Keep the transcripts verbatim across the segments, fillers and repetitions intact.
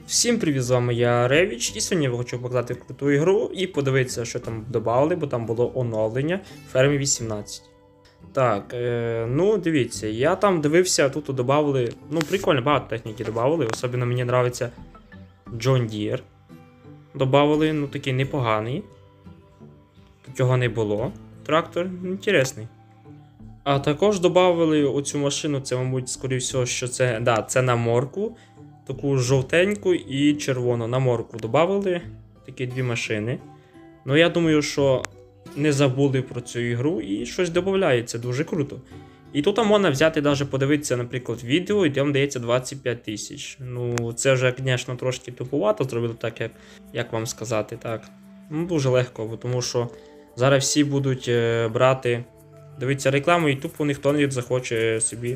Всім привіт, з вами я Ревіч, і сьогодні я хочу показати круту ігру і подивитися, що там додали, бо там було оновлення в фермі вісімнадцять. Так, е, ну дивіться, я там дивився, тут додали, ну прикольно, багато техніки додали, особливо мені подобається John Deere. Добавили, ну такий непоганий. Тут його не було. Трактор інтересний. А також додали оцю машину, це, мабуть, скоріше всього, що це, да, це на морку. Таку жовтеньку і червону на морку додали. Такі дві машини. Ну я думаю, що не забули про цю ігру і щось додається, дуже круто. І тут можна взяти, навіть подивитися, наприклад, відео, і там дається двадцять п'ять тисяч. Ну, це вже, звісно, трошки тупувато зробили так, як, як вам сказати, так. Ну, дуже легко, тому що зараз всі будуть е, брати, дивитися рекламу, і тупо ніхто не захоче собі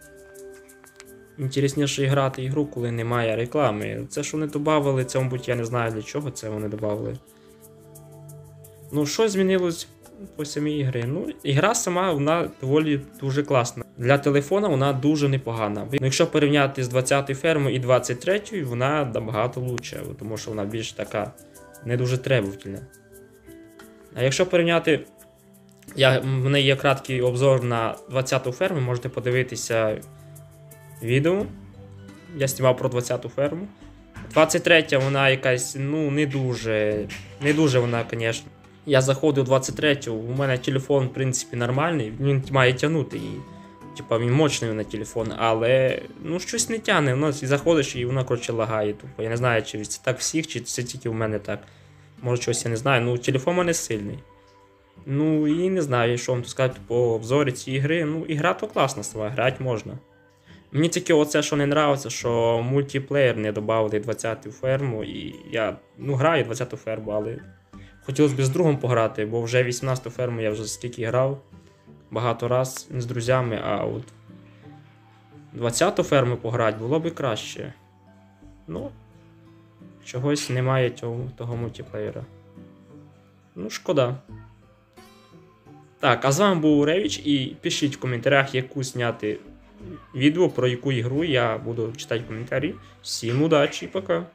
інтересніше грати ігру, коли немає реклами. Це, що вони додали, це, мабуть, я не знаю для чого це вони додали. Ну, що змінилось по самій ігрі? Ну, ігра сама, вона доволі дуже класна. Для телефона вона дуже непогана. Ну, якщо порівняти з двадцятою фермою і двадцять третьою, вона набагато лучше, тому що вона більш така не дуже требовательна. А якщо порівняти, я, в мене є краткий обзор на двадцяту ферму, можете подивитися відео. Я знімав про двадцяту ферму. двадцять третя вона якась, ну, не дуже, не дуже вона, звісно. Я заходив у двадцять третю, у мене телефон, в принципі, нормальний, він має тягнути, і, типа, він мощний на телефон, але, ну, щось не тягне, воно заходиш і воно, коротше, лагає тупо. Я не знаю, чи це так всіх, чи це тільки в мене так. Може, щось я не знаю, ну, телефон у мене сильний. Ну, і не знаю, що вам тут сказати по обзорі цієї ігри, ну, ігра то класна сама, грати можна. Мені тільки оце, що не подобається, що мультиплеєр не додали двадцяту ферму, і я, ну, граю двадцяту ферму, але хотілося б з другом пограти, бо вже вісімнадцяту ферму я вже стільки грав, багато раз з друзями, а от двадцяту ферму пограти було б краще. Ну, чогось немає цього, того мультиплеєра. Ну, шкода. Так, а з вами був Ревіч, і пишіть в коментарях, яку зняти відео, про яку ігру, я буду читати коментарі. Всім удачі, пока!